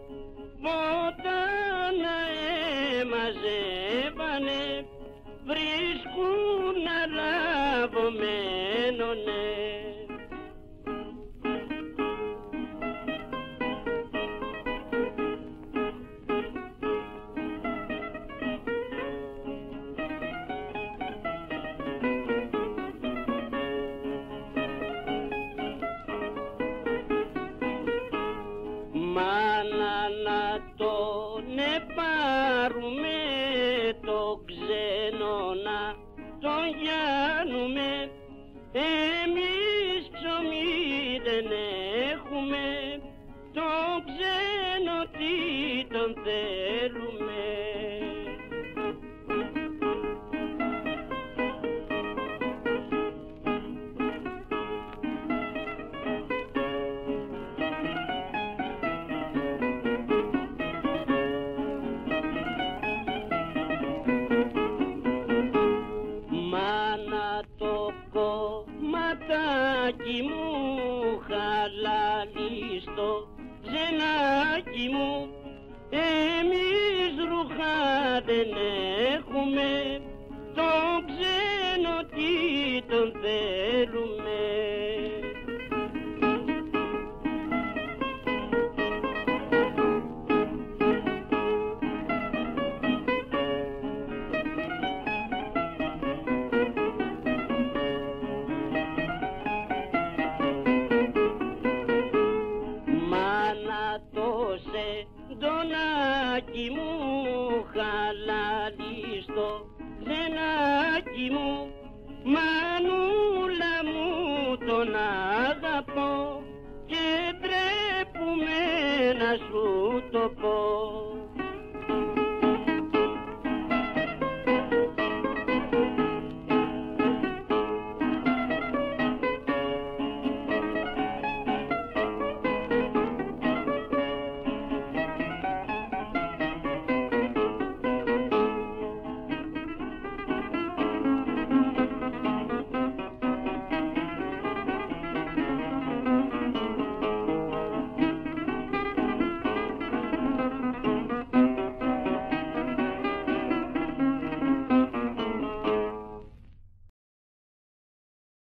Βότανα μαζεύανε, βρίσκουν αλαβωμένονε. Μάνα να τον πάρουμε το ξένο, να τον γιάνουμε, εμείς ψωμί δεν έχουμε, το ξένο τι τον θέλουμε. Μάνα το κομματάκι μου χαλάλι στο ξενάκι μου, εμείς ρούχα δεν έχουμε, το ξένο τι τον θέλουμε. Μάνα το σεντονάκι μου χαλάλι στο ξενάκι μου, μανούλα μου τον αγαπώ και ντρέπουμε να σου το πω.